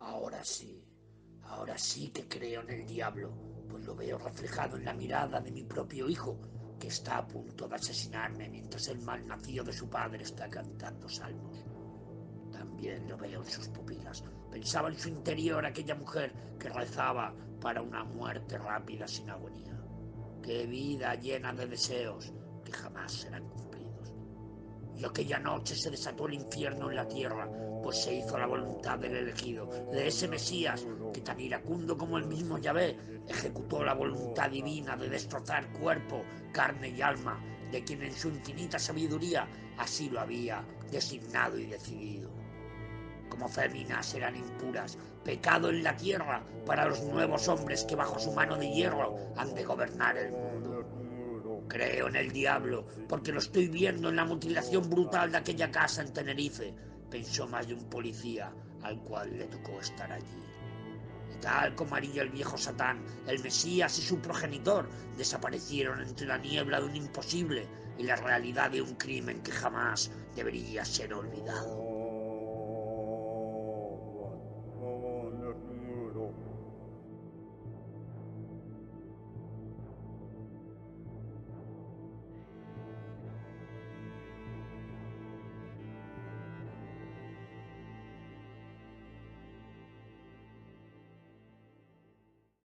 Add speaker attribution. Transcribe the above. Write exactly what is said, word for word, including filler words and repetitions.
Speaker 1: Ahora sí, ahora sí que creo en el diablo, pues lo veo reflejado en la mirada de mi propio hijo, que está a punto de asesinarme mientras el mal nacido de su padre está cantando salmos. También lo veo en sus pupilas. Pensaba en su interior aquella mujer que rezaba para una muerte rápida sin agonía. Qué vida llena de deseos que jamás serán cumplidos. Y aquella noche se desató el infierno en la tierra, pues se hizo la voluntad del elegido, de ese Mesías que tan iracundo como el mismo Yahvé ejecutó la voluntad divina de destrozar cuerpo, carne y alma, de quien en su infinita sabiduría así lo había designado y decidido. Como féminas eran impuras, pecado en la tierra para los nuevos hombres que bajo su mano de hierro han de gobernar el mundo. Creo en el diablo, porque lo estoy viendo en la mutilación brutal de aquella casa en Tenerife, pensó más de un policía al cual le tocó estar allí. Y tal como haría el viejo Satán, el Mesías y su progenitor desaparecieron entre la niebla de un imposible y la realidad de un crimen que jamás debería ser olvidado.